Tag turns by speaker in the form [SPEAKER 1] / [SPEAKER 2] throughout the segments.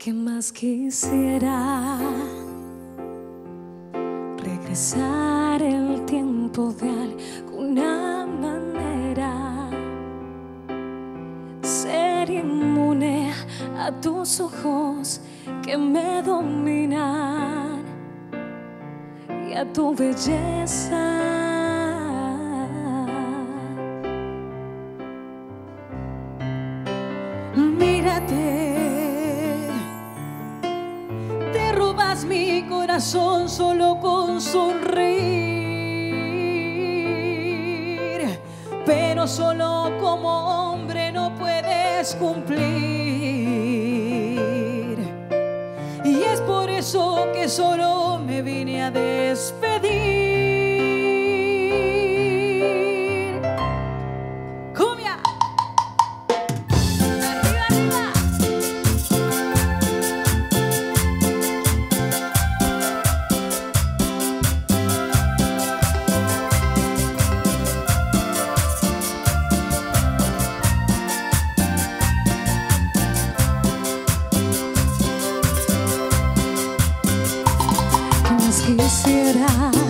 [SPEAKER 1] ¿Qué más quisiera? Regresar el tiempo de alguna manera, ser inmune a tus ojos que me dominan y a tu belleza.
[SPEAKER 2] Mírate, te robas mi corazón solo con sonreír, pero solo como hombre no puedes cumplir. Y es por eso que solo me vine a despedir. ¡Cumbia! ¡Arriba, arriba!
[SPEAKER 1] Quisiera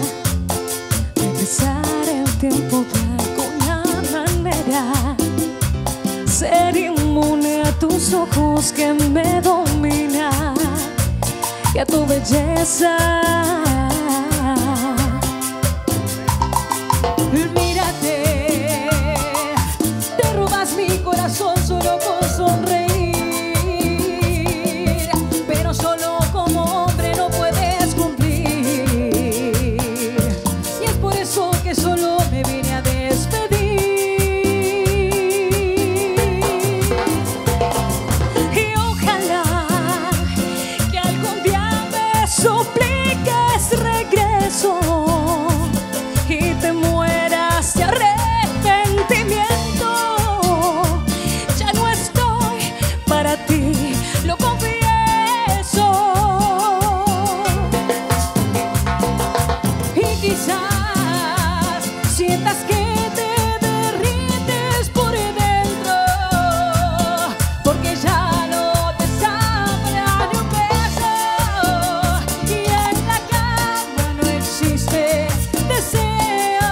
[SPEAKER 1] regresar el tiempo de alguna manera, ser inmune a tus ojos que me dominan y a tu belleza.
[SPEAKER 2] Mírate, te robas mi corazón solo con sonreír, pero solo como hombre no puedes. Que solo me vine a despedir.
[SPEAKER 1] Y ojalá que algún día me supliques regreso y te mueras de arrepentimiento. Ya no estoy para ti, lo confieso.
[SPEAKER 2] Y quizás sientas que te derrites por dentro, porque ya no te sabrá ni un beso, y en la cama no existe deseo.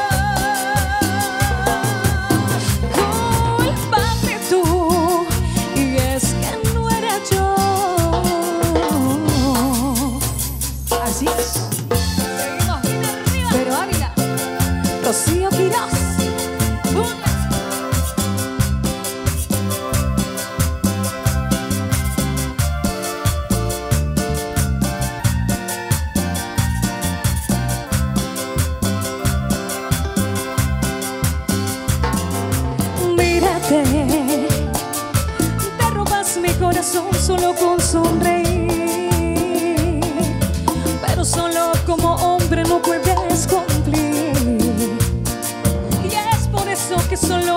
[SPEAKER 1] Cúlpame tú, y es que no era yo.
[SPEAKER 2] Así es. Seguimos bien arriba. Pero Ávila,
[SPEAKER 1] Rocío Quirós. Mírate, te robas mi corazón solo con sonreír, pero solo como hombre no puedes cumplir. Y es por eso que solo